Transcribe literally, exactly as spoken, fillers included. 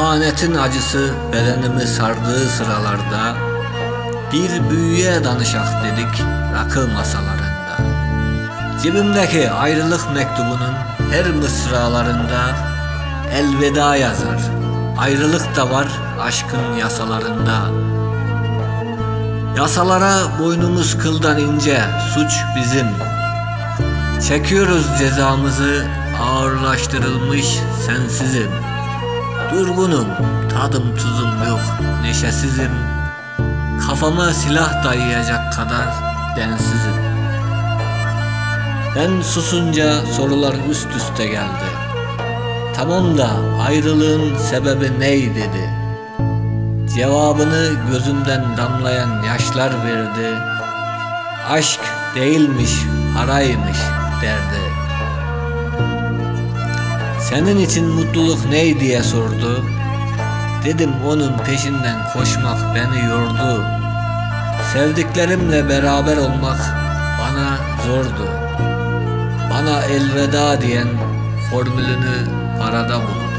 İhanetin acısı bedenimi sardığı sıralarda bir büyüye danışak dedik rakı masalarında. Cebimdeki ayrılık mektubunun her mısralarında elveda yazar. Ayrılık da var aşkın yasalarında. Yasalara boynumuz kıldan ince, suç bizim. Çekiyoruz cezamızı, ağırlaştırılmış sensizim. Durgunum, tadım tuzum yok, neşesizim. Kafama silah dayayacak kadar densizim. Ben susunca sorular üst üste geldi. Tamam da ayrılığın sebebi ney dedi. Cevabını gözümden damlayan yaşlar verdi. Aşk değilmiş, paraymış derdi. Senin için mutluluk ney diye sordu. Dedim onun peşinden koşmak beni yordu. Sevdiklerimle beraber olmak bana zordu. Bana elveda diyen formülünü parada buldu.